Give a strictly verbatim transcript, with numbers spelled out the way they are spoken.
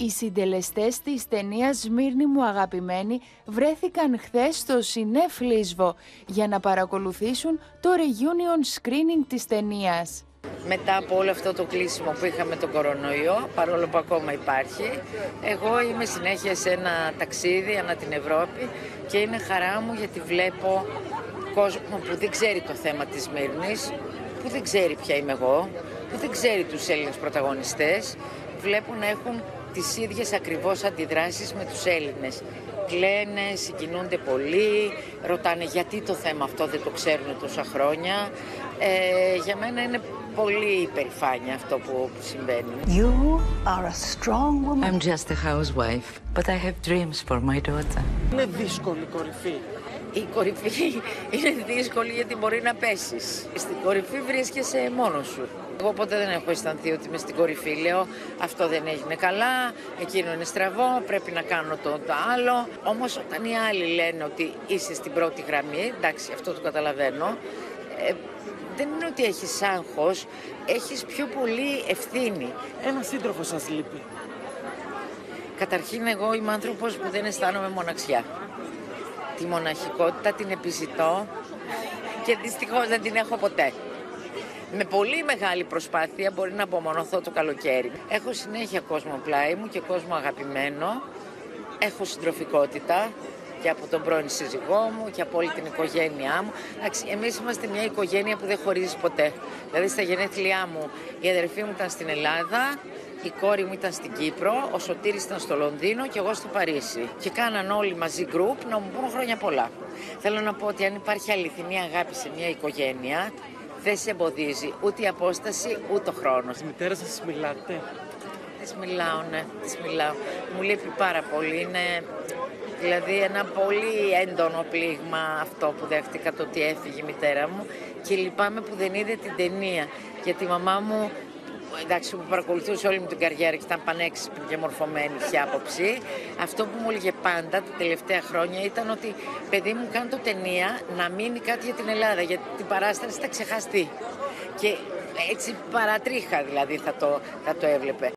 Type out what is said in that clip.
Οι συντελεστές της ταινίας «Σμύρνη μου αγαπημένη» βρέθηκαν χθες στο Σινέφ Λίσβο για να παρακολουθήσουν το reunion screening της ταινίας. Μετά από όλο αυτό το κλείσιμο που είχαμε τον κορονοϊό, παρόλο που ακόμα υπάρχει, εγώ είμαι συνέχεια σε ένα ταξίδι ανά την Ευρώπη και είναι χαρά μου γιατί βλέπω κόσμο που δεν ξέρει το θέμα της Σμύρνης, που δεν ξέρει ποια είμαι εγώ, που δεν ξέρει τους Έλληνες πρωταγωνιστές, βλέπουν να έχουν τις ίδιες ακριβώς αντιδράσεις με τους Έλληνες. Κλαίνε, συγκινούνται πολύ, ρωτάνε γιατί το θέμα αυτό δεν το ξέρουν τόσα χρόνια. Ε, για μένα είναι πολύ υπερηφάνεια αυτό που, που συμβαίνει. You are a strong woman. I'm just a housewife, but I have dreams for my daughter. Είναι δύσκολη η κορυφή. Η κορυφή είναι δύσκολη γιατί μπορεί να πέσεις. Στην κορυφή βρίσκεσαι μόνος σου. Εγώ ποτέ δεν έχω αισθανθεί ότι είμαι στην κορυφή. Λέω αυτό δεν έγινε καλά, εκείνο είναι στραβό, πρέπει να κάνω το, το άλλο. Όμως όταν οι άλλοι λένε ότι είσαι στην πρώτη γραμμή, εντάξει αυτό το καταλαβαίνω, ε, δεν είναι ότι έχεις άγχος, έχεις πιο πολύ ευθύνη. Ένα σύντροφο σας λείπει. Καταρχήν εγώ είμαι άνθρωπος που δεν αισθάνομαι μοναξιά. Τη μοναχικότητα την επιζητώ και δυστυχώς δεν την έχω ποτέ. Με πολύ μεγάλη προσπάθεια μπορεί να απομονωθώ το καλοκαίρι. Έχω συνέχεια κόσμο πλάι μου και κόσμο αγαπημένο. Έχω συντροφικότητα και από τον πρώην σύζυγό μου και από όλη την οικογένειά μου. Εμείς είμαστε μια οικογένεια που δεν χωρίζει ποτέ. Δηλαδή στα γενέθλιά μου η αδερφή μου ήταν στην Ελλάδα, η κόρη μου ήταν στην Κύπρο, ο Σωτήρης ήταν στο Λονδίνο και εγώ στο Παρίσι. Και κάναν όλοι μαζί γκρουπ να μου πούν χρόνια πολλά. Θέλω να πω ότι αν υπάρχει αληθινή αγάπη σε μια οικογένεια, δεν σε εμποδίζει ούτε η απόσταση ούτε ο χρόνος. Τη μητέρα σας μιλάτε? Της μιλάω, ναι, της μιλάω. Μου λείπει πάρα πολύ. Είναι δηλαδή ένα πολύ έντονο πλήγμα αυτό που δέχτηκα, το ότι έφυγε η μητέρα μου, και λυπάμαι που δεν είδε την ταινία. Γιατί η μαμά μου, εντάξει, που παρακολουθούσε όλη μου την καριέρα και ήταν πανέξυπνη και μορφωμένη, είχε άποψη. Αυτό που μου έλεγε πάντα τα τελευταία χρόνια ήταν ότι παιδί μου, κάνω το ταινία να μείνει κάτι για την Ελλάδα, γιατί την παράσταση θα ξεχαστεί. Και έτσι παρατρίχα δηλαδή θα το, θα το έβλεπε.